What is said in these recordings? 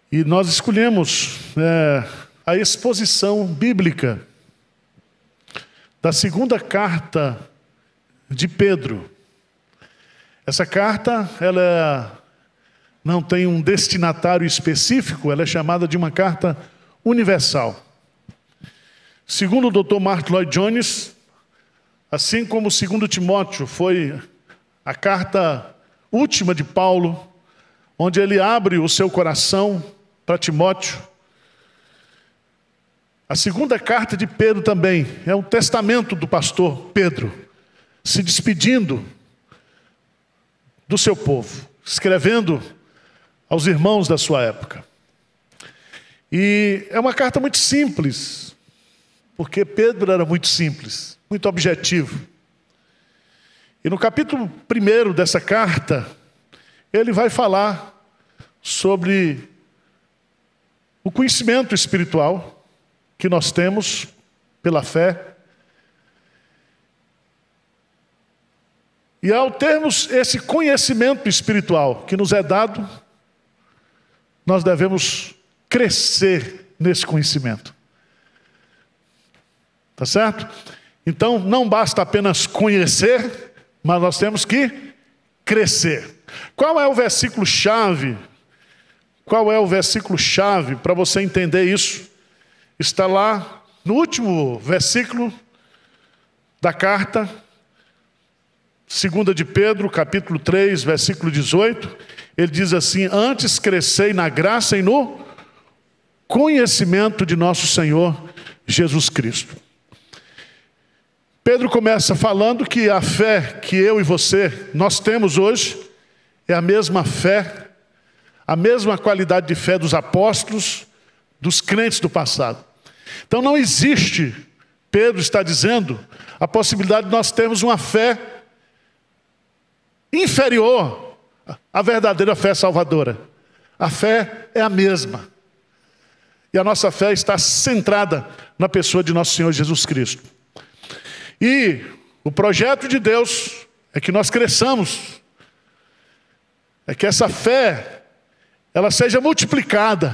E nós escolhemos a exposição bíblica da segunda carta de Pedro. Essa carta, ela não tem um destinatário específico, ela é chamada de uma carta universal. Segundo o Dr. Martin Lloyd Jones, assim como o 2 Timóteo foi a carta última de Paulo, onde ele abre o seu coração para Timóteo, a segunda carta de Pedro também é um testamento do pastor Pedro, se despedindo do seu povo, escrevendo aos irmãos da sua época. E é uma carta muito simples, porque Pedro era muito simples, muito objetivo. E no capítulo 1 dessa carta, ele vai falar sobre o conhecimento espiritual que nós temos pela fé. E ao termos esse conhecimento espiritual que nos é dado, nós devemos crescer nesse conhecimento. Tá certo? Então, não basta apenas conhecer, mas nós temos que crescer. Qual é o versículo-chave? Qual é o versículo-chave para você entender isso? Está lá no último versículo da carta, 2 de Pedro, capítulo 3, versículo 18. Ele diz assim: antes crescei na graça e no conhecimento de nosso Senhor Jesus Cristo. Pedro começa falando que a fé que eu e você, nós temos hoje, é a mesma fé, a mesma qualidade de fé dos apóstolos, dos crentes do passado. Então não existe, Pedro está dizendo, a possibilidade de nós termos uma fé inferior à verdadeira fé salvadora. A fé é a mesma. E a nossa fé está centrada na pessoa de nosso Senhor Jesus Cristo. E o projeto de Deus é que nós cresçamos, é que essa fé, ela seja multiplicada.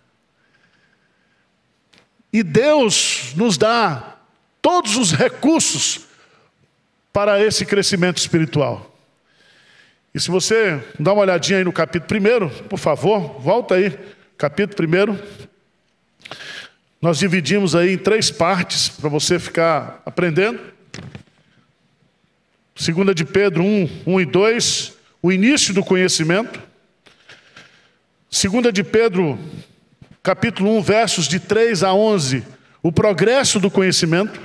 E Deus nos dá todos os recursos para esse crescimento espiritual. E se você dá uma olhadinha aí no capítulo 1, por favor, volta aí, capítulo 1. Nós dividimos aí em 3 partes, para você ficar aprendendo. 2 de Pedro 1 e 2, o início do conhecimento. 2 de Pedro, capítulo 1, versos de 3 a 11, o progresso do conhecimento.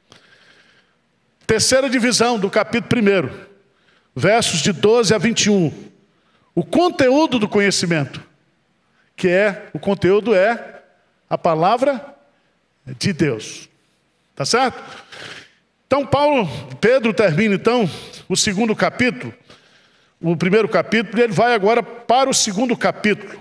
3ª divisão do capítulo 1, versos de 12 a 21, o conteúdo do conhecimento, o conteúdo é a palavra de Deus. Tá certo? Então Pedro termina então o 2º capítulo, o 1º capítulo, e ele vai agora para o 2º capítulo.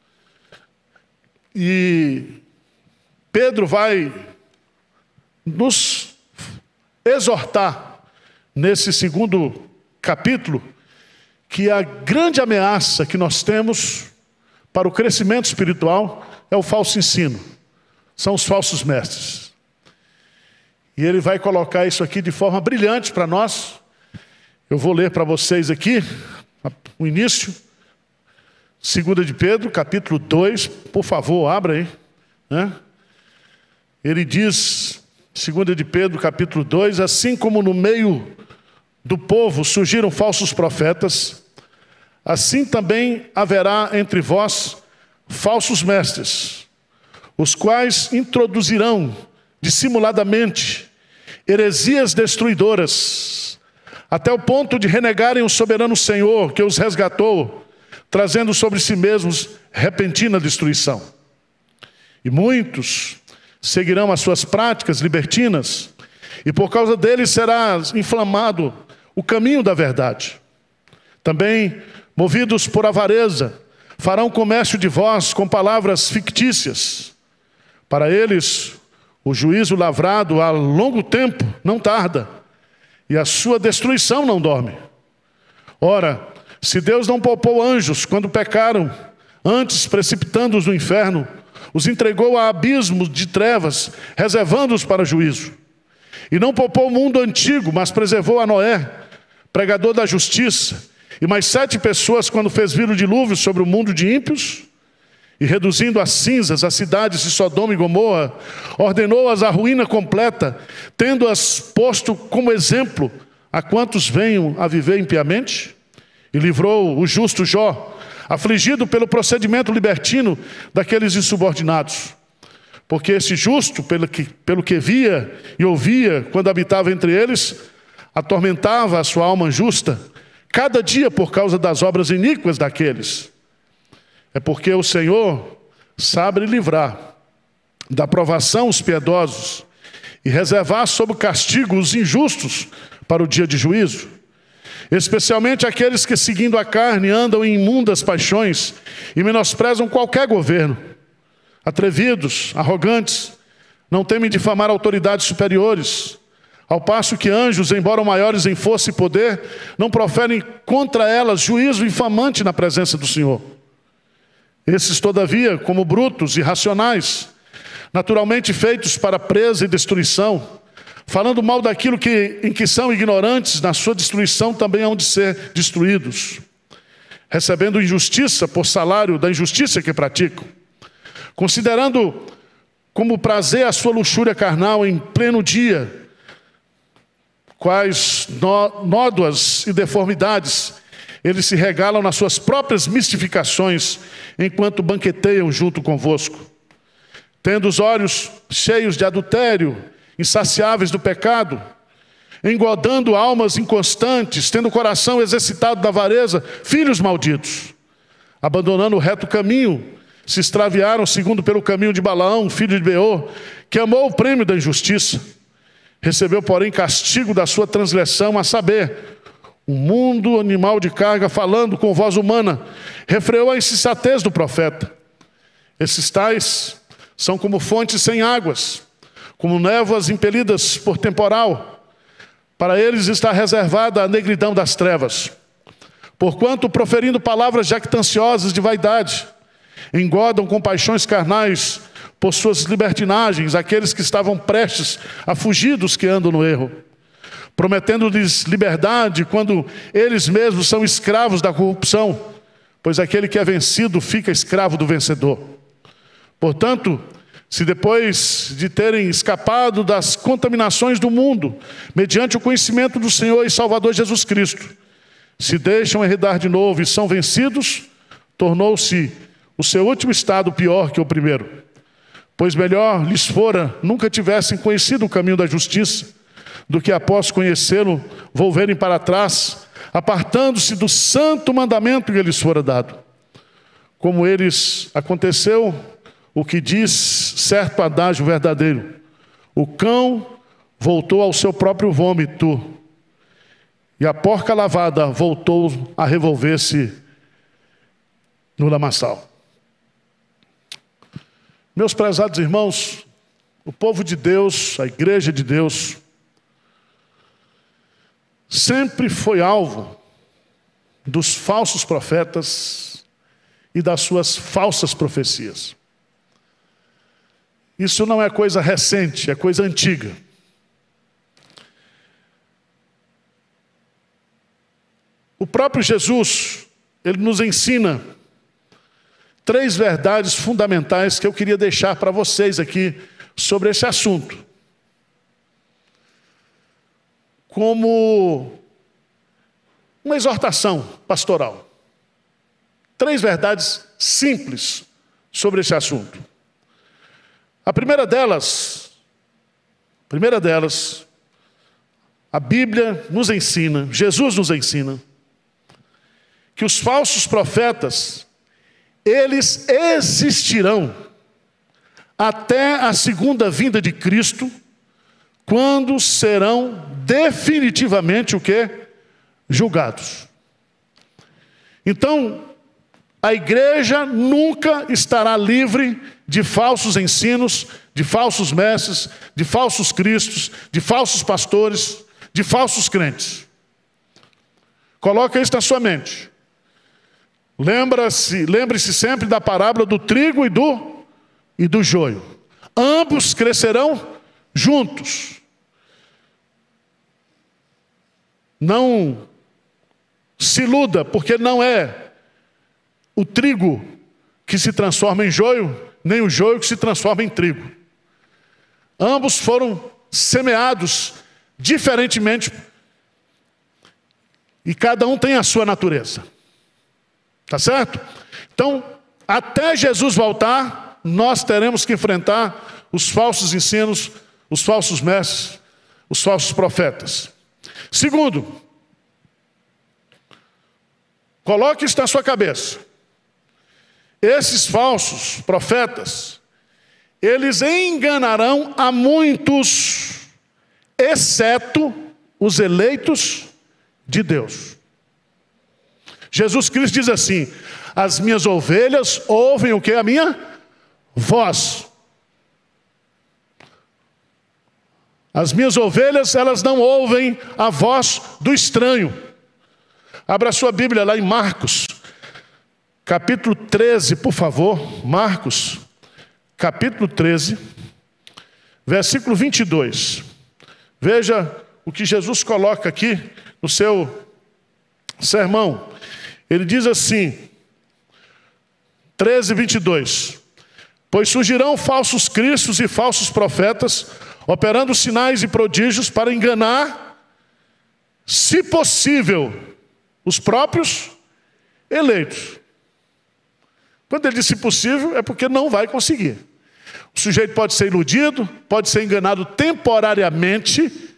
E Pedro vai nos exortar nesse 2º capítulo que a grande ameaça que nós temos para o crescimento espiritual é o falso ensino, são os falsos mestres. E ele vai colocar isso aqui de forma brilhante para nós. Eu vou ler para vocês aqui o início, 2 de Pedro, capítulo 2, por favor, abra aí, né? Ele diz, 2 de Pedro, capítulo 2, assim como no meio do povo surgiram falsos profetas, assim também haverá entre vós falsos mestres, os quais introduzirão dissimuladamente heresias destruidoras, até o ponto de renegarem o soberano Senhor que os resgatou, trazendo sobre si mesmos repentina destruição. E muitos seguirão as suas práticas libertinas, e por causa deles será inflamado o caminho da verdade. Também, movidos por avareza, farão comércio de vós com palavras fictícias. Para eles, o juízo lavrado há longo tempo não tarda, e a sua destruição não dorme. Ora, se Deus não poupou anjos quando pecaram, Antes, precipitando-os no inferno, os entregou a abismos de trevas, reservando-os para juízo. E não poupou o mundo antigo, mas preservou a Noé, pregador da justiça, e mais 7 pessoas quando fez vir o dilúvio sobre o mundo de ímpios, e reduzindo a cinzas as cidades de Sodoma e Gomorra, ordenou-as à ruína completa, tendo-as posto como exemplo a quantos venham a viver impiamente, e livrou o justo Jó, afligido pelo procedimento libertino daqueles insubordinados. Porque esse justo, pelo que via e ouvia quando habitava entre eles, atormentava a sua alma justa, cada dia por causa das obras iníquas daqueles. É porque o Senhor sabe livrar da provação os piedosos e reservar sob castigo os injustos para o dia de juízo. Especialmente aqueles que, seguindo a carne, andam em imundas paixões e menosprezam qualquer governo. Atrevidos, arrogantes, não temem difamar autoridades superiores, ao passo que anjos, embora maiores em força e poder, não proferem contra elas juízo infamante na presença do Senhor. Esses, todavia, como brutos e irracionais, naturalmente feitos para presa e destruição, falando mal daquilo em que são ignorantes, na sua destruição também hão de ser destruídos, recebendo injustiça por salário da injustiça que praticam, considerando como prazer a sua luxúria carnal em pleno dia, quais nódoas e deformidades eles se regalam nas suas próprias mistificações, enquanto banqueteiam junto convosco, tendo os olhos cheios de adultério, insaciáveis do pecado, engodando almas inconstantes, tendo o coração exercitado da avareza, filhos malditos, abandonando o reto caminho, se extraviaram segundo pelo caminho de Balaão, filho de Beor, que amou o prêmio da injustiça, recebeu, porém, castigo da sua transgressão, a saber, um mundo animal de carga falando com voz humana, refreou a insensatez do profeta. Esses tais são como fontes sem águas, como névoas impelidas por temporal. Para eles está reservada a negridão das trevas. Porquanto, proferindo palavras jactanciosas de vaidade, engodam com paixões carnais por suas libertinagens aqueles que estavam prestes a fugir dos que andam no erro, prometendo-lhes liberdade quando eles mesmos são escravos da corrupção, pois aquele que é vencido fica escravo do vencedor. Portanto, se depois de terem escapado das contaminações do mundo, mediante o conhecimento do Senhor e Salvador Jesus Cristo, se deixam enredar de novo e são vencidos, tornou-se o seu último estado pior que o primeiro. Pois melhor lhes fora nunca tivessem conhecido o caminho da justiça, do que após conhecê-lo, volverem para trás, apartando-se do santo mandamento que lhes fora dado. Como eles aconteceu, o que diz certo adágio verdadeiro: o cão voltou ao seu próprio vômito, e a porca lavada voltou a revolver-se no lamaçal. Meus prezados irmãos, o povo de Deus, a igreja de Deus, sempre foi alvo dos falsos profetas e das suas falsas profecias. Isso não é coisa recente, é coisa antiga. O próprio Jesus, ele nos ensina 3 verdades fundamentais que eu queria deixar para vocês aqui sobre esse assunto. Como uma exortação pastoral. 3 verdades simples sobre esse assunto. A primeira delas, a Bíblia nos ensina, Jesus nos ensina, que os falsos profetas, eles existirão até a segunda vinda de Cristo, quando serão definitivamente o quê? Julgados. Então, a igreja nunca estará livre de falsos ensinos, de falsos mestres, de falsos cristos, de falsos pastores, de falsos crentes. Coloca isso na sua mente. Lembre-se sempre da parábola do trigo e do joio. Ambos crescerão juntos. Não se iluda, porque não é o trigo que se transforma em joio, nem o joio que se transforma em trigo. Ambos foram semeados diferentemente e cada um tem a sua natureza. Tá certo? Então, até Jesus voltar, nós teremos que enfrentar os falsos ensinos, os falsos mestres, os falsos profetas. Segundo, coloque isso na sua cabeça. Esses falsos profetas, eles enganarão a muitos, exceto os eleitos de Deus. Jesus Cristo diz assim: as minhas ovelhas ouvem o que? A minha voz. As minhas ovelhas, elas não ouvem a voz do estranho. Abra sua Bíblia lá em Marcos, capítulo 13, por favor. Marcos, capítulo 13, versículo 22. Veja o que Jesus coloca aqui no seu sermão. Ele diz assim, 13, 22. Pois surgirão falsos cristos e falsos profetas, operando sinais e prodígios para enganar, se possível, os próprios eleitos. Quando ele diz se possível, é porque não vai conseguir. O sujeito pode ser iludido, pode ser enganado temporariamente.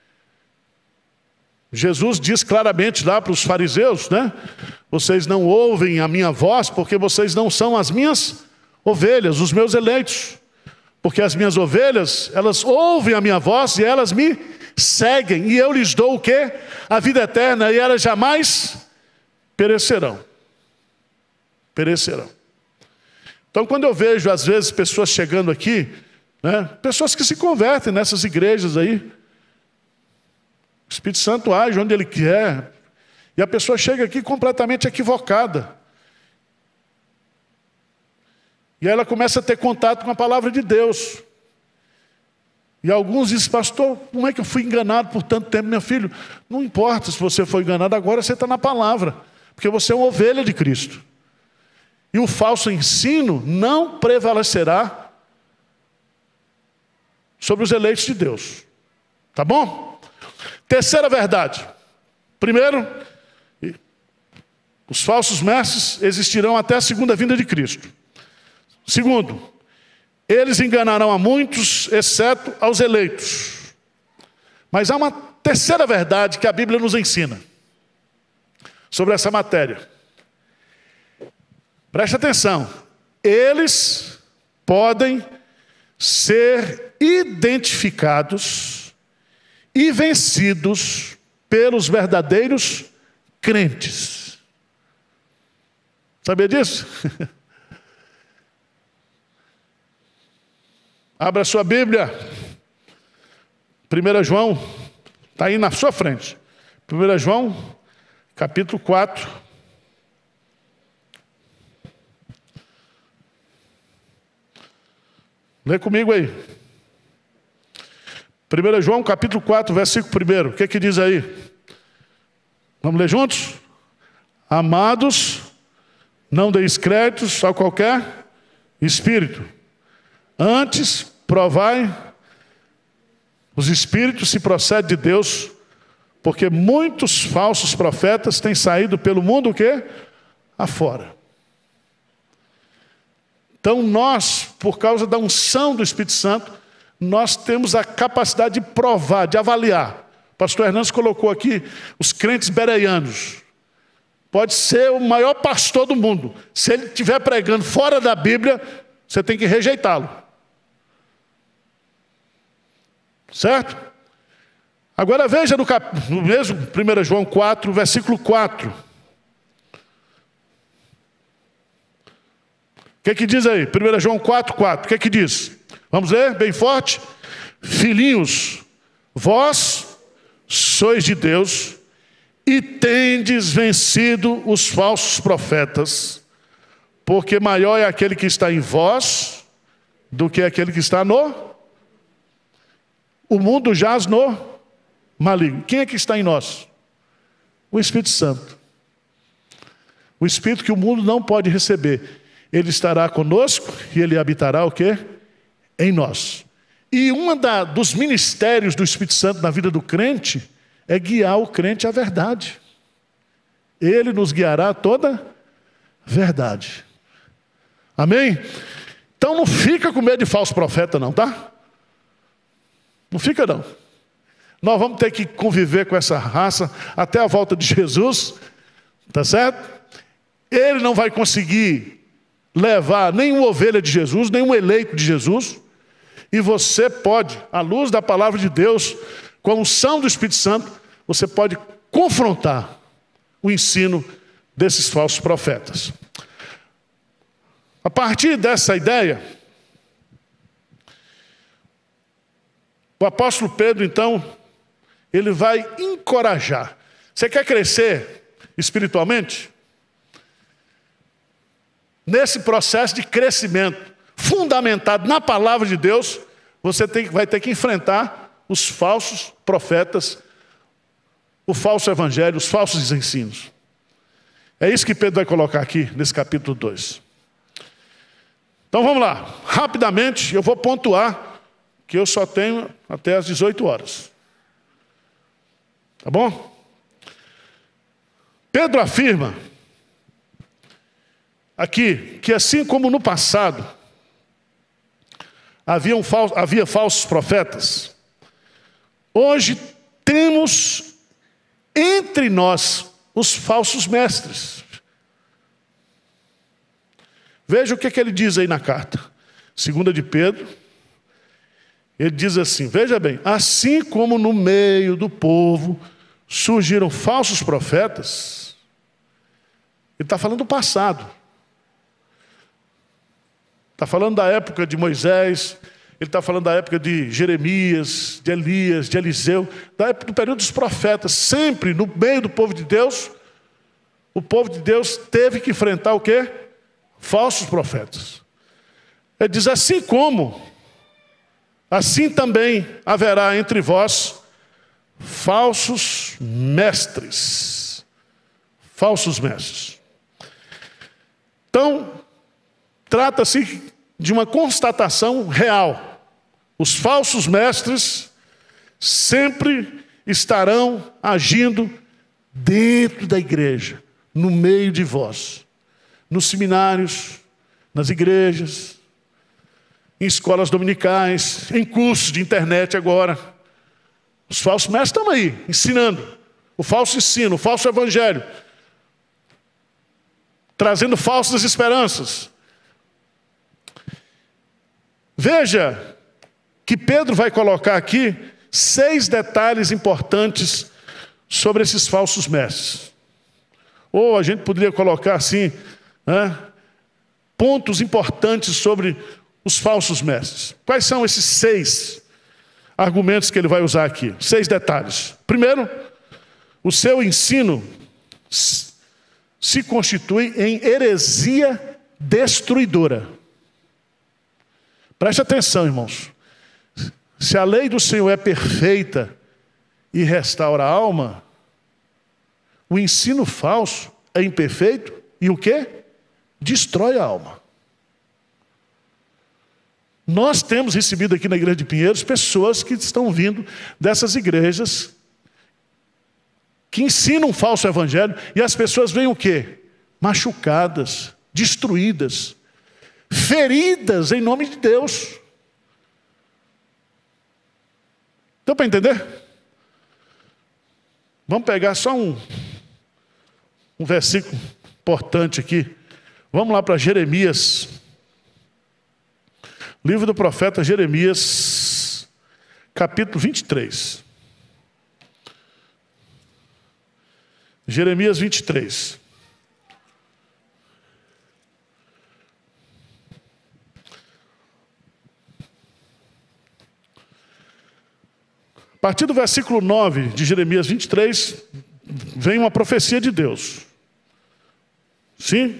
Jesus diz claramente lá para os fariseus, né? Vocês não ouvem a minha voz porque vocês não são as minhas ovelhas, os meus eleitos. Porque as minhas ovelhas, elas ouvem a minha voz e elas me seguem. E eu lhes dou o quê? A vida eterna, e elas jamais perecerão. Perecerão. Então, quando eu vejo, às vezes, pessoas chegando aqui, né? Pessoas que se convertem nessas igrejas aí, o Espírito Santo age onde Ele quer. E a pessoa chega aqui completamente equivocada. E aí ela começa a ter contato com a palavra de Deus. E alguns dizem, pastor, como é que eu fui enganado por tanto tempo, meu filho? Não importa se você foi enganado, agora você está na palavra. Porque você é uma ovelha de Cristo. E o falso ensino não prevalecerá sobre os eleitos de Deus. Tá bom? Terceira verdade. Primeiro, os falsos mestres existirão até a segunda vinda de Cristo. Segundo, eles enganarão a muitos, exceto aos eleitos. Mas há uma terceira verdade que a Bíblia nos ensina sobre essa matéria. Preste atenção. Eles podem ser identificados e vencidos pelos verdadeiros crentes. Sabia disso? Abra sua Bíblia. 1 João, está aí na sua frente. 1 João, capítulo 4. Lê comigo aí. 1 João, capítulo 4, versículo 1. O que diz aí? Vamos ler juntos? Amados, não deis créditos a qualquer espírito. Antes, provai os espíritos se procede de Deus, porque muitos falsos profetas têm saído pelo mundo o quê? Afora. Então nós, por causa da unção do Espírito Santo, nós temos a capacidade de provar, de avaliar. O pastor Hernandes colocou aqui os crentes bereanos. Pode ser o maior pastor do mundo. Se ele estiver pregando fora da Bíblia, você tem que rejeitá-lo. Certo? Agora veja no mesmo 1 João 4, versículo 4. O que diz aí? 1 João 4, 4. O que diz? Vamos ler bem forte? Filhinhos, vós sois de Deus e tendes vencido os falsos profetas, porque maior é aquele que está em vós do que aquele que está no... O mundo jaz no maligno. Quem é que está em nós? O Espírito Santo. O Espírito que o mundo não pode receber. Ele estará conosco e ele habitará o quê? Em nós. E dos ministérios do Espírito Santo na vida do crente é guiar o crente à verdade. Ele nos guiará a toda verdade. Amém? Então não fica com medo de falso profeta não, tá? Não fica não. Nós vamos ter que conviver com essa raça até a volta de Jesus, tá certo? Ele não vai conseguir levar nenhuma ovelha de Jesus, nenhum eleito de Jesus. E você pode, à luz da palavra de Deus, com a unção do Espírito Santo, você pode confrontar o ensino desses falsos profetas. A partir dessa ideia, o apóstolo Pedro, então, ele vai encorajar. Você quer crescer espiritualmente? Nesse processo de crescimento fundamentado na palavra de Deus, você vai ter que enfrentar os falsos profetas, o falso evangelho, os falsos ensinos. É isso que Pedro vai colocar aqui nesse capítulo 2. Então vamos lá, rapidamente eu vou pontuar que eu só tenho até as 18 horas. Tá bom? Pedro afirma aqui que assim como no passado havia falsos profetas, hoje temos entre nós os falsos mestres. Veja o que ele diz aí na carta. 2 de Pedro. Ele diz assim, veja bem, assim como no meio do povo surgiram falsos profetas, ele está falando do passado. Está falando da época de Moisés, ele está falando da época de Jeremias, de Elias, de Eliseu, da época do período dos profetas. Sempre no meio do povo de Deus, o povo de Deus teve que enfrentar o quê? Falsos profetas. Ele diz assim como, assim também haverá entre vós falsos mestres. Falsos mestres. Então, trata-se de uma constatação real. Os falsos mestres sempre estarão agindo dentro da igreja, no meio de vós, nos seminários, nas igrejas, em escolas dominicais, em cursos de internet agora. Os falsos mestres estão aí, ensinando o falso ensino, o falso evangelho, trazendo falsas esperanças. Veja que Pedro vai colocar aqui 6 detalhes importantes sobre esses falsos mestres. Ou a gente poderia colocar assim, né, pontos importantes sobre os falsos mestres. Quais são esses 6 argumentos que ele vai usar aqui? 6 detalhes. Primeiro, o seu ensino se constitui em heresia destruidora. Preste atenção, irmãos. Se a lei do Senhor é perfeita e restaura a alma, o ensino falso é imperfeito e o quê? Destrói a alma. Nós temos recebido aqui na igreja de Pinheiros pessoas que estão vindo dessas igrejas que ensinam um falso evangelho e as pessoas veem o quê? Machucadas, destruídas, feridas em nome de Deus. Deu para entender? Vamos pegar só um versículo importante aqui. Vamos lá para Jeremias. Livro do profeta Jeremias, capítulo 23. Jeremias 23. A partir do versículo 9 de Jeremias 23, vem uma profecia de Deus. Sim?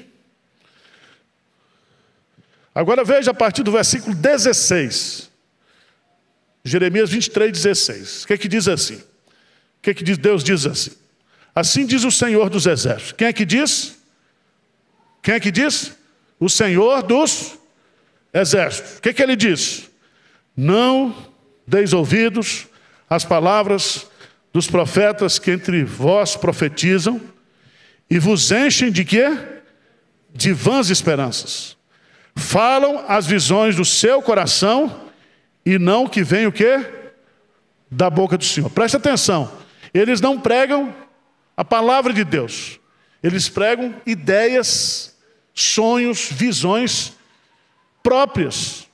Agora veja a partir do versículo 16. Jeremias 23, 16. O que diz assim? O que Deus diz assim? Assim diz o Senhor dos Exércitos. Quem é que diz? Quem é que diz? O Senhor dos Exércitos. O que ele diz? Não deis ouvidos às palavras dos profetas que entre vós profetizam e vos enchem de quê? De vãs esperanças. Falam as visões do seu coração e não que vem o quê? Da boca do Senhor. Preste atenção. Eles não pregam a palavra de Deus. Eles pregam ideias, sonhos, visões próprias.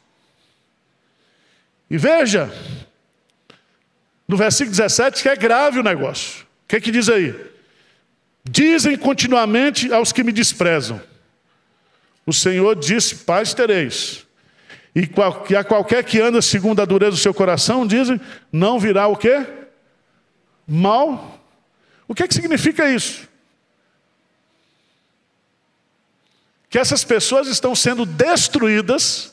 E veja, no versículo 17, que é grave o negócio. O que diz aí? Dizem continuamente aos que me desprezam. O Senhor disse, paz tereis. E a qualquer que anda segundo a dureza do seu coração, dizem, não virá o quê? Mal. O que significa isso? Que essas pessoas estão sendo destruídas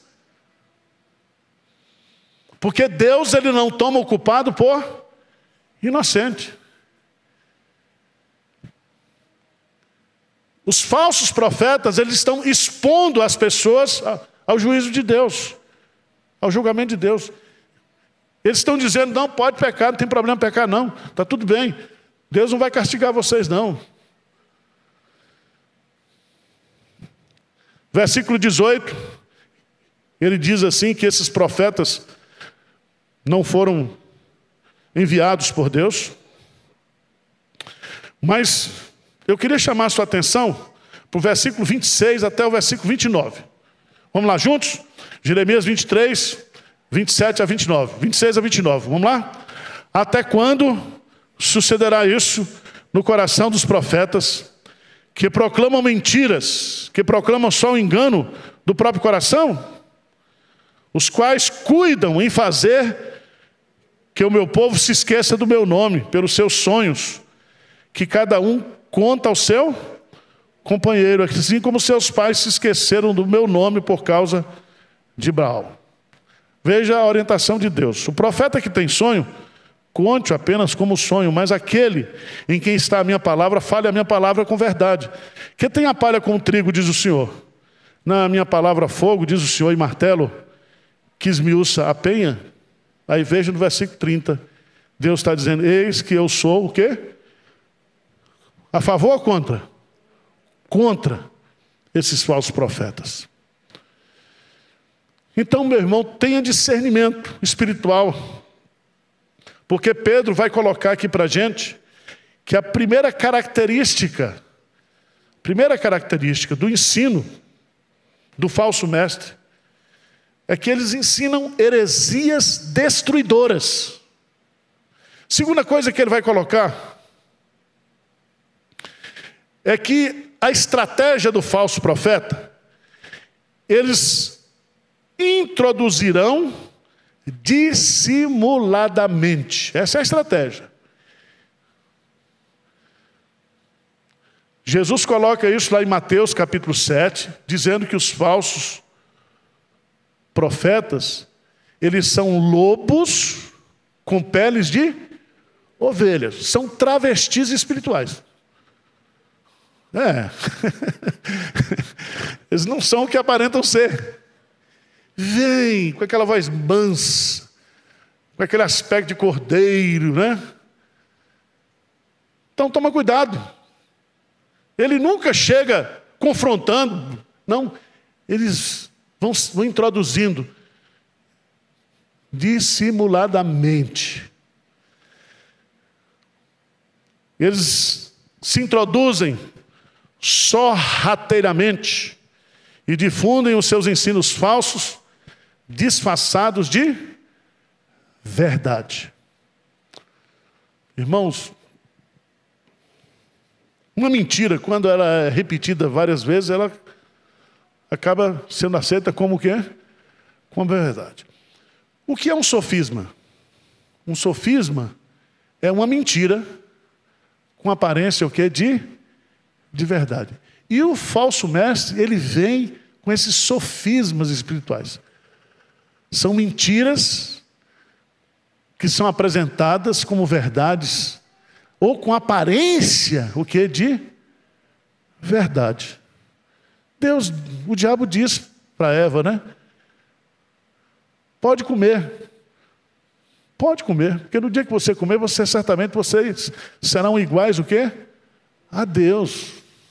porque Deus ele não toma o culpado por inocente. Os falsos profetas, eles estão expondo as pessoas ao juízo de Deus, ao julgamento de Deus. Eles estão dizendo, não, pode pecar, não tem problema pecar não, está tudo bem. Deus não vai castigar vocês não. Versículo 18, ele diz assim que esses profetas não foram enviados por Deus. Mas eu queria chamar a sua atenção para o versículo 26 até o versículo 29. Vamos lá juntos? Jeremias 23, 27 a 29. 26 a 29, vamos lá? Até quando sucederá isso no coração dos profetas que proclamam mentiras, que proclamam só o engano do próprio coração? Os quais cuidam em fazer que o meu povo se esqueça do meu nome, pelos seus sonhos, que cada um conta ao seu companheiro, assim como seus pais se esqueceram do meu nome por causa de Baal. Veja a orientação de Deus. O profeta que tem sonho, conte apenas como sonho, mas aquele em quem está a minha palavra, fale a minha palavra com verdade. Que tem a palha com o trigo, diz o Senhor. Na minha palavra fogo, diz o Senhor, e martelo, que esmiuça a penha. Aí veja no versículo 30, Deus está dizendo, eis que eu sou o quê? A favor ou contra? Contra esses falsos profetas. Então, meu irmão, tenha discernimento espiritual. Porque Pedro vai colocar aqui para a gente que a primeira característica do ensino do falso mestre é que eles ensinam heresias destruidoras. Segunda coisa que ele vai colocar é que a estratégia do falso profeta, eles introduzirão dissimuladamente. Essa é a estratégia. Jesus coloca isso lá em Mateus capítulo 7, dizendo que os falsos profetas, eles são lobos com peles de ovelhas. São travestis espirituais. Eles não são o que aparentam ser. Vem com aquela voz mansa, com aquele aspecto de cordeiro, né? Então toma cuidado. Ele nunca chega confrontando. Não, eles vão introduzindo dissimuladamente. Eles se introduzem sorrateiramente e difundem os seus ensinos falsos, disfarçados de verdade. Irmãos, uma mentira, quando ela é repetida várias vezes, ela acaba sendo aceita como o quê? Como verdade. O que é um sofisma? Um sofisma é uma mentira com aparência o quê? De verdade. E o falso mestre, ele vem com esses sofismas espirituais. São mentiras que são apresentadas como verdades, ou com aparência, o quê? De verdade. O diabo diz para Eva, né? Pode comer. Pode comer, porque no dia que você comer, certamente vocês serão iguais o quê? A Deus.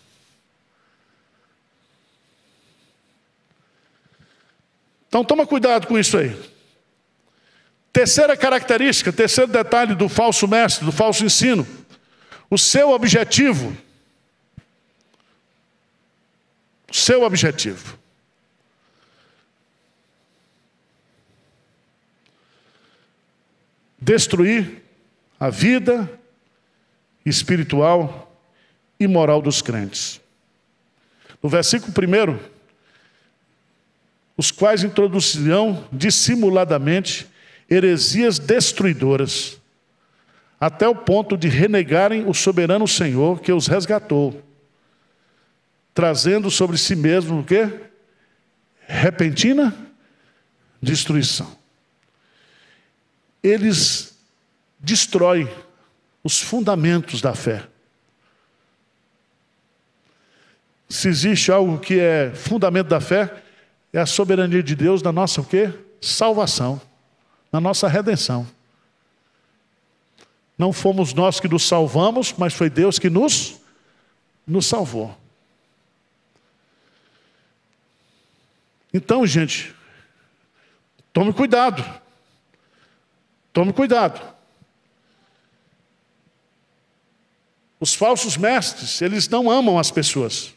Então toma cuidado com isso aí. Terceira característica, terceiro detalhe do falso mestre, do falso ensino. O seu objetivo. O seu objetivo. Destruir a vida espiritual e moral dos crentes. No versículo 1, os quais introduzirão dissimuladamente heresias destruidoras, até o ponto de renegarem o soberano Senhor que os resgatou, trazendo sobre si mesmo o quê? Repentina destruição. Eles destroem os fundamentos da fé. Se existe algo que é fundamento da fé, é a soberania de Deus na nossa o quê? Salvação, na nossa redenção. Não fomos nós que nos salvamos, mas foi Deus que nos salvou. Então, gente, tome cuidado. Tome cuidado. Os falsos mestres, eles não amam as pessoas.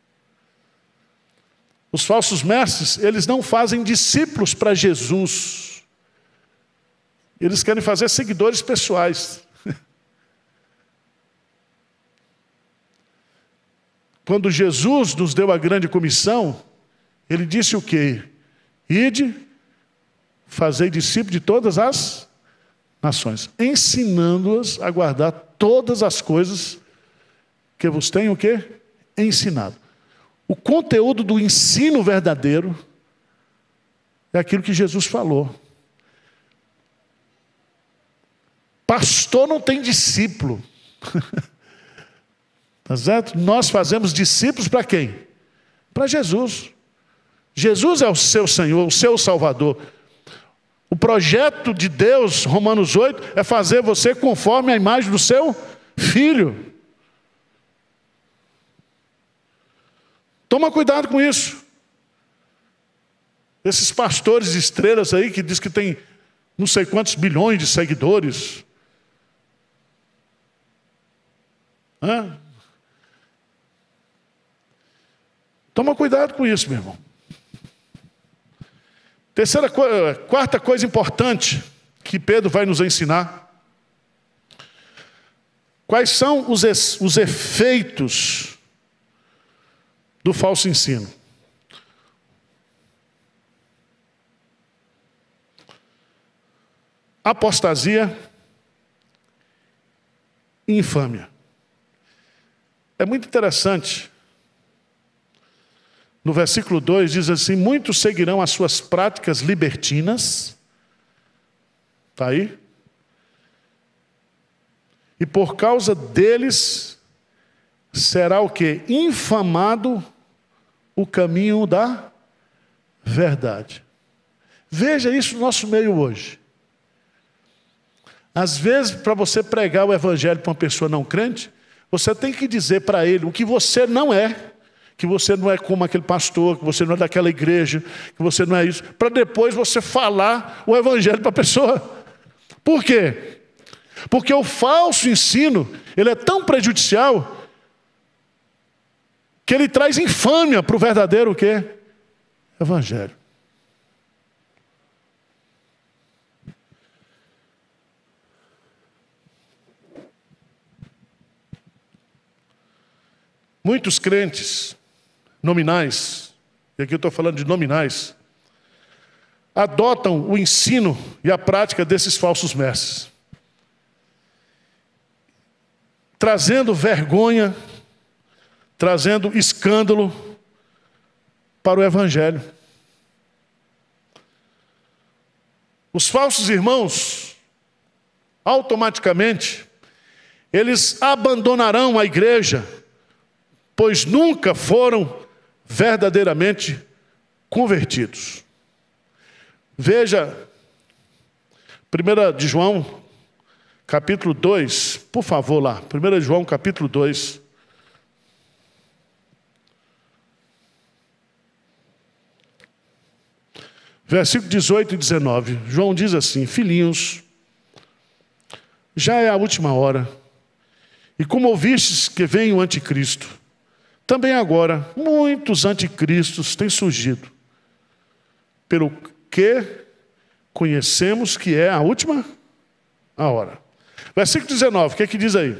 Os falsos mestres, eles não fazem discípulos para Jesus. Eles querem fazer seguidores pessoais. Quando Jesus nos deu a grande comissão, ele disse o quê? Ide, fazei discípulos de todas as nações, ensinando-as a guardar todas as coisas que vos tenho o quê? Ensinado. O conteúdo do ensino verdadeiro é aquilo que Jesus falou. Pastor não tem discípulo. Tá certo? Nós fazemos discípulos para quem? Para Jesus. Jesus é o seu Senhor, o seu Salvador. O projeto de Deus, Romanos 8, é fazer você conforme a imagem do seu Filho. Toma cuidado com isso. Esses pastores estrelas aí que diz que tem não sei quantos bilhões de seguidores. Toma cuidado com isso, meu irmão. Quarta coisa importante que Pedro vai nos ensinar. Quais são os efeitos do falso ensino? Apostasia e infâmia. É muito interessante. No versículo 2 diz assim: muitos seguirão as suas práticas libertinas. Está aí? E por causa deles será o quê? Infamado o caminho da verdade. Veja isso no nosso meio hoje. Às vezes, para você pregar o evangelho para uma pessoa não crente, você tem que dizer para ele o que você não é. Que você não é como aquele pastor, que você não é daquela igreja, que você não é isso, para depois você falar o evangelho para a pessoa. Por quê? Porque o falso ensino, ele é tão prejudicial, que ele traz infâmia para o verdadeiro o quê? Evangelho. Muitos crentes nominais, e aqui eu estou falando de nominais, adotam o ensino e a prática desses falsos mestres. trazendo vergonha, trazendo escândalo para o Evangelho. Os falsos irmãos, automaticamente, eles abandonarão a igreja, pois nunca foram verdadeiramente convertidos. Veja, 1 de João, capítulo 2, por favor lá, 1 de João, capítulo 2. Versículo 18 e 19. João diz assim: filhinhos, já é a última hora, e como ouvistes que vem o anticristo, também agora muitos anticristos têm surgido, pelo que conhecemos que é a última hora. Versículo 19, o que é que diz aí?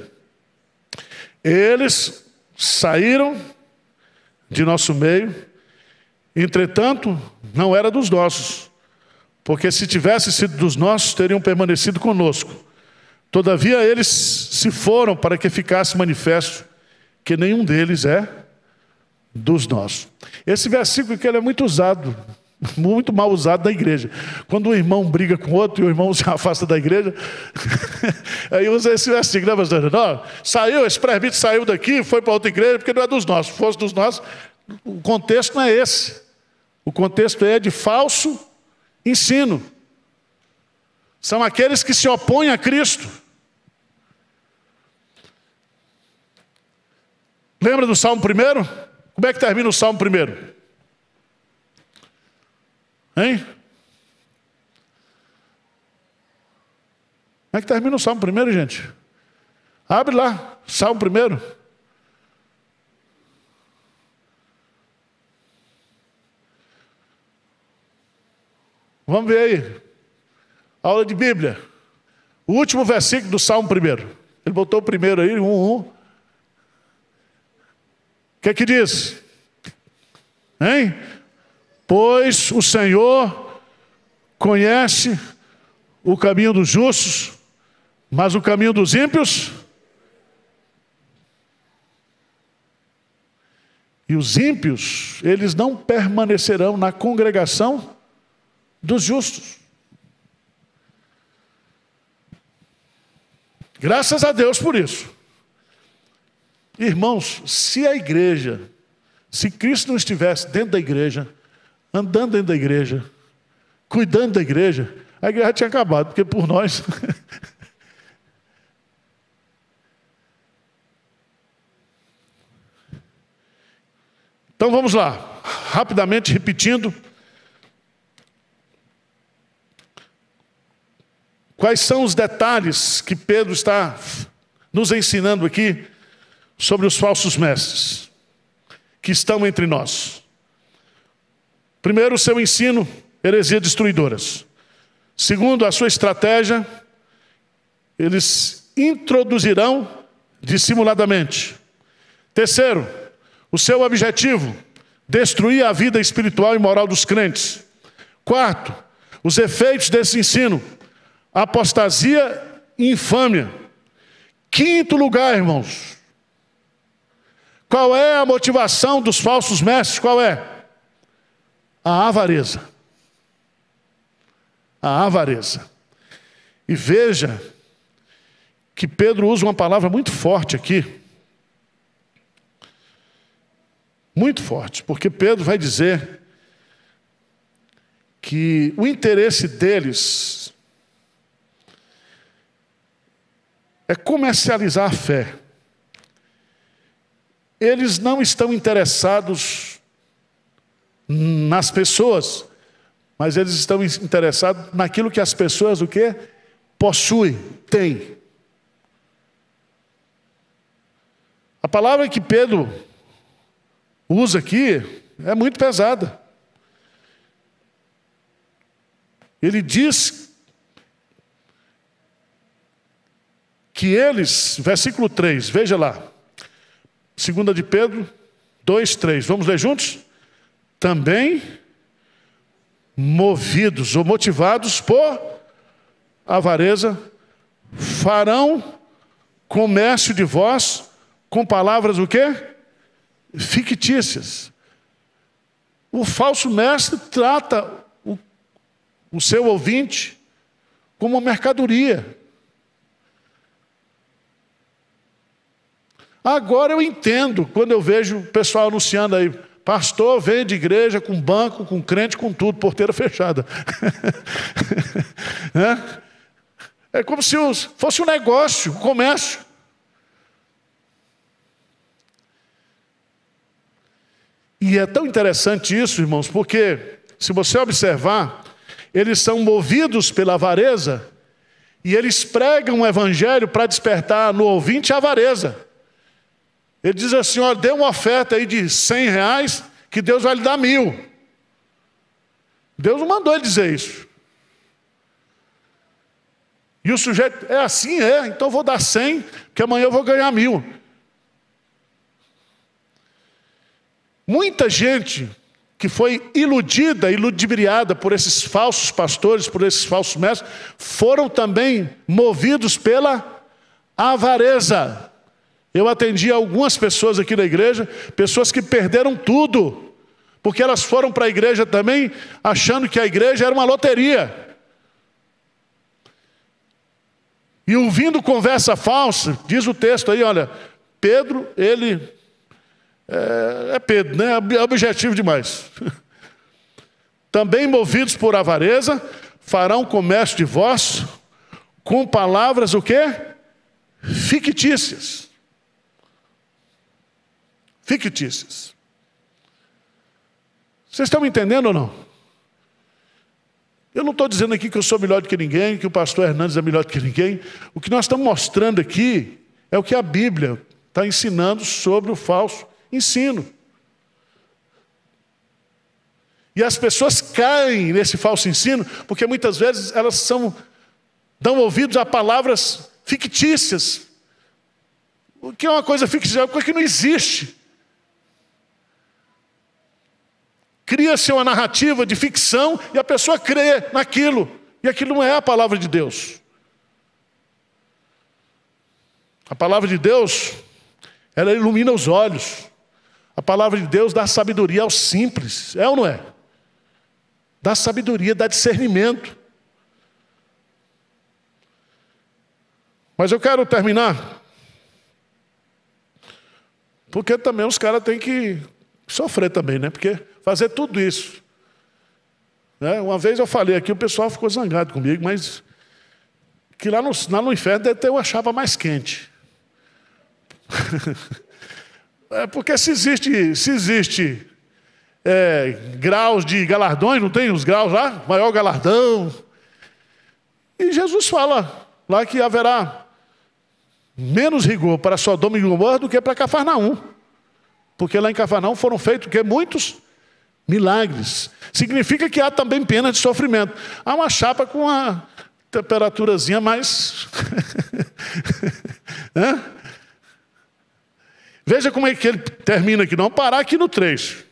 Eles saíram de nosso meio, entretanto, não era dos nossos, porque se tivesse sido dos nossos, teriam permanecido conosco. Todavia, eles se foram para que ficasse manifesto que nenhum deles é dos nossos. Esse versículo aqui ele é muito usado, muito mal usado na igreja. Quando um irmão briga com outro e o irmão se afasta da igreja, aí usa esse versículo, né, pastor? Não, saiu, esse presbítero saiu daqui, foi para outra igreja, porque não é dos nossos. Se fosse dos nossos, o contexto não é esse. O contexto é de falso ensino. São aqueles que se opõem a Cristo. Lembra do Salmo 1? Como é que termina o Salmo 1? Hein? Como é que termina o Salmo 1, gente? Abre lá, Salmo 1. Vamos ver aí. Aula de Bíblia. O último versículo do Salmo 1. Ele botou o primeiro aí, 1. O que é que diz? Hein? Pois o Senhor conhece o caminho dos justos, mas o caminho dos ímpios. E os ímpios, eles não permanecerão na congregação dos justos. Graças a Deus por isso. Irmãos, se a igreja, se Cristo não estivesse dentro da igreja, andando dentro da igreja, cuidando da igreja, a igreja tinha acabado, porque por nós... Então vamos lá, rapidamente repetindo. Quais são os detalhes que Pedro está nos ensinando aqui sobre os falsos mestres que estão entre nós? Primeiro, o seu ensino, heresias destruidoras. Segundo, a sua estratégia, eles introduzirão dissimuladamente. Terceiro, o seu objetivo, destruir a vida espiritual e moral dos crentes. Quarto, os efeitos desse ensino, apostasia e infâmia. Quinto lugar, irmãos, qual é a motivação dos falsos mestres? Qual é? A avareza. A avareza. E veja que Pedro usa uma palavra muito forte aqui. Muito forte, porque Pedro vai dizer que o interesse deles é comercializar a fé. Eles não estão interessados nas pessoas, mas eles estão interessados naquilo que as pessoas o quê? Possuem, têm. A palavra que Pedro usa aqui é muito pesada. Ele diz que eles, versículo 3, veja lá, 2 de Pedro 2, 3, vamos ler juntos? Também movidos ou motivados por avareza, farão comércio de vós com palavras o quê? Fictícias. O falso mestre trata o seu ouvinte como uma mercadoria. Agora eu entendo, quando eu vejo o pessoal anunciando aí, pastor vem de igreja com banco, com crente, com tudo, porteira fechada. É como se fosse um negócio, um comércio. E é tão interessante isso, irmãos, porque se você observar, eles são movidos pela avareza e eles pregam o evangelho para despertar no ouvinte a avareza. Ele diz assim, ó, dê uma oferta aí de R$100 que Deus vai lhe dar 1.000. Deus não mandou ele dizer isso. E o sujeito, é assim, então eu vou dar 100, porque amanhã eu vou ganhar 1.000. Muita gente que foi iludida, iludibriada por esses falsos pastores, por esses falsos mestres, foram também movidos pela avareza. Eu atendi algumas pessoas aqui na igreja, pessoas que perderam tudo, porque elas foram para a igreja também, achando que a igreja era uma loteria. E ouvindo conversa falsa, diz o texto aí, olha, Pedro, ele é Pedro, né? É objetivo demais. Também movidos por avareza, farão comércio de vós com palavras o quê? Fictícias. Fictícias. Vocês estão me entendendo ou não? Eu não estou dizendo aqui que eu sou melhor do que ninguém, que o pastor Hernandes é melhor do que ninguém. O que nós estamos mostrando aqui é o que a Bíblia está ensinando sobre o falso ensino. E as pessoas caem nesse falso ensino, porque muitas vezes elas dão ouvidos a palavras fictícias. O que é uma coisa fictícia? É uma coisa que não existe. Cria-se uma narrativa de ficção e a pessoa crê naquilo. E aquilo não é a palavra de Deus. A palavra de Deus, ela ilumina os olhos. A palavra de Deus dá sabedoria aos simples. É ou não é? Dá sabedoria, dá discernimento. Mas eu quero terminar, porque também os caras têm que sofrer também, né? Porque fazer tudo isso, né? Uma vez eu falei aqui, o pessoal ficou zangado comigo, mas que lá no inferno deve ter uma chapa mais quente. Porque se existe graus de galardões, não tem os graus lá? Maior galardão. E Jesus fala lá que haverá menos rigor para Sodoma e Gomorra do que para Cafarnaum. Porque lá em Cafarnaum foram feitos muitos milagres. Significa que há também pena de sofrimento. Há uma chapa com uma temperaturazinha mais... Veja como é que ele termina aqui. Não parar aqui no 3.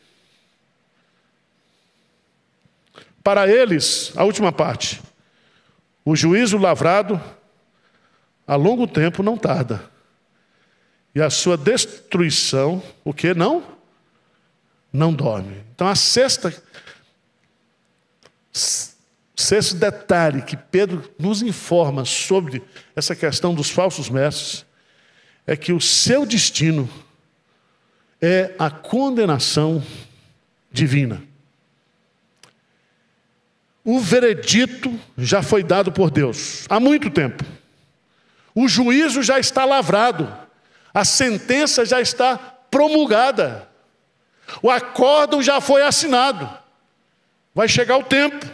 Para eles, a última parte. O juízo lavrado a longo tempo não tarda. E a sua destruição, o que não? Não dorme. Então a sexto detalhe que Pedro nos informa sobre essa questão dos falsos mestres é que o seu destino é a condenação divina. O veredito já foi dado por Deus há muito tempo. O juízo já está lavrado. A sentença já está promulgada. O acórdão já foi assinado. Vai chegar o tempo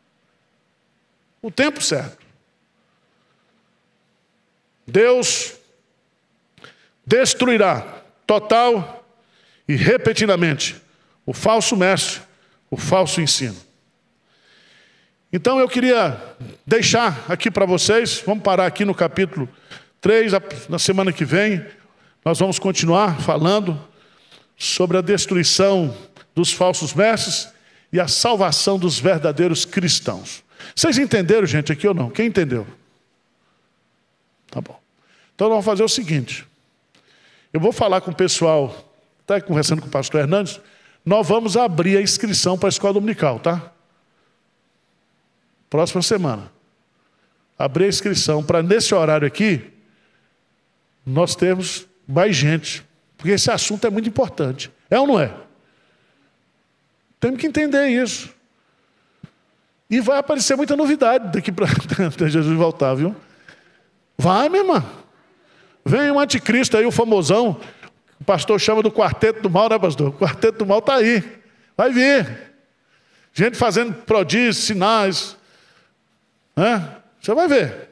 certo. Deus destruirá total e repetidamente o falso mestre, o falso ensino. Então eu queria deixar aqui para vocês, vamos parar aqui no capítulo 3, na semana que vem, nós vamos continuar falando sobre a destruição dos falsos mestres e a salvação dos verdadeiros cristãos. Vocês entenderam, gente, aqui ou não? Quem entendeu? Tá bom. Então nós vamos fazer o seguinte. Eu vou falar com o pessoal, está conversando com o pastor Hernandes, nós vamos abrir a inscrição para a escola dominical, tá? Próxima semana. Abrir a inscrição para nesse horário aqui, nós termos mais gente. Porque esse assunto é muito importante. É ou não é? Temos que entender isso. E vai aparecer muita novidade daqui para Jesus voltar, viu? Vai, minha irmã. Vem o anticristo aí, o famosão. O pastor chama do quarteto do mal, né, pastor? O quarteto do mal está aí. Vai vir. Gente fazendo prodígios, sinais. Né? Você vai ver.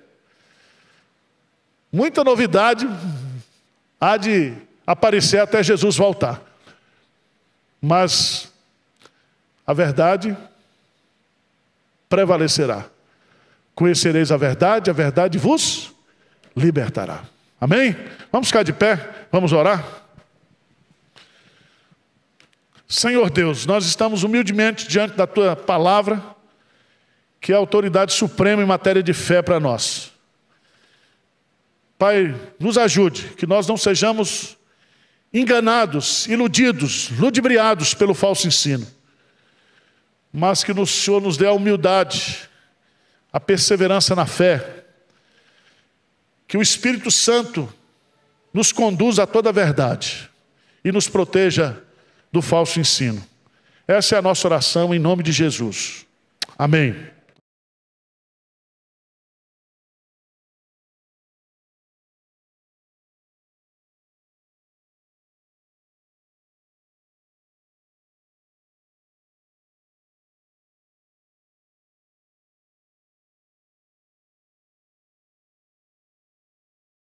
Muita novidade há de aparecer até Jesus voltar. Mas a verdade prevalecerá. Conhecereis a verdade vos libertará. Amém? Vamos ficar de pé, vamos orar. Senhor Deus, nós estamos humildemente diante da Tua palavra, que é a autoridade suprema em matéria de fé para nós. Pai, nos ajude, que nós não sejamos enganados, iludidos, ludibriados pelo falso ensino, mas que o Senhor nos dê a humildade, a perseverança na fé, que o Espírito Santo nos conduza a toda a verdade e nos proteja do falso ensino. Essa é a nossa oração em nome de Jesus. Amém.